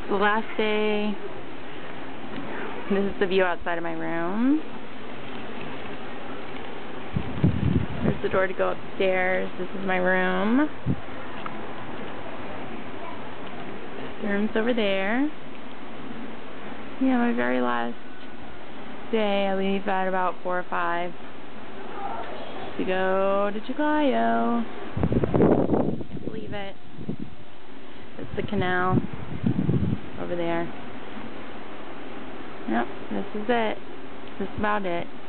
The last day. This is the view outside of my room. There's the door to go upstairs. This is my room. The room's over there. Yeah, my very last day. I leave at about 4 or 5 to go to Chiclayo. Can't believe it. It's the canal over there. Yep, this is it. This is about it.